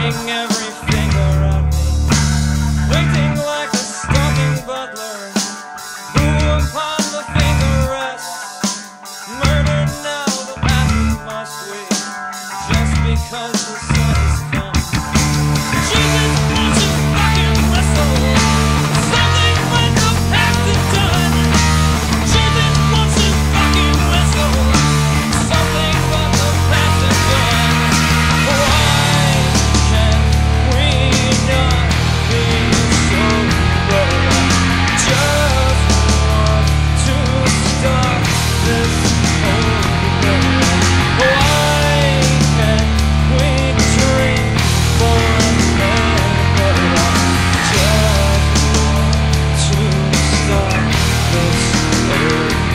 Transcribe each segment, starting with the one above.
pointing every finger at me, waiting like a stalking butler, who upon the finger rests. Murder now, the path must we, just because the sun has come. Jesus wants to fucking whistle something when the past is done. Jesus wants to fucking whistle something when the past is done. Why can't we not be sober? Just want to stop this whole thing. Why can't we drink forever? Just want to stop this whole thing.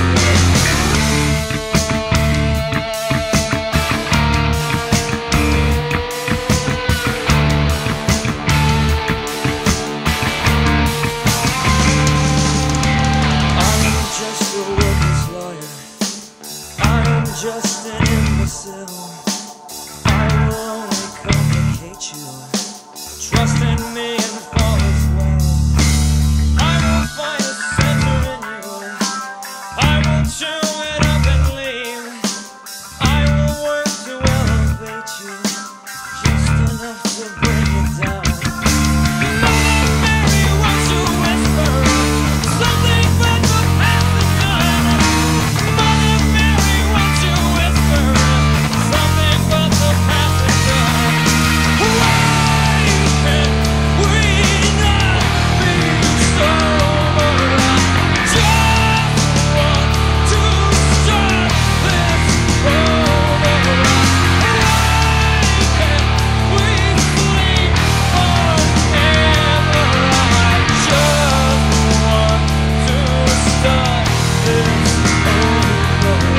I'm just a worthless lawyer. I'm just an imbecile. I will only complicate you. Trust in me and fall as well. I will find a center in you. I will chew it up and leave. I will work to elevate you, just enough to bring you down. Mother Mary, won't you whisper something but the past is done? Mother Mary, won't you whisper something but the past is done? Why can't we not be sober? Just want to start this over. Why can't we sleep forever? I just want to start this over.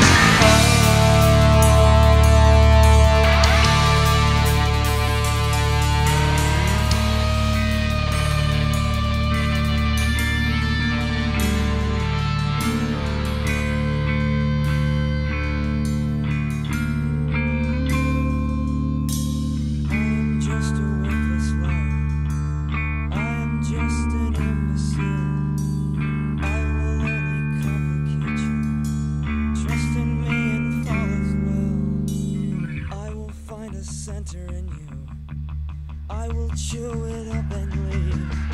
I'm just a worthless liar. I'm just an imbecile. I will only complicate you. Trust in me and fall as well. I will find a center in you. I will chew it up and leave.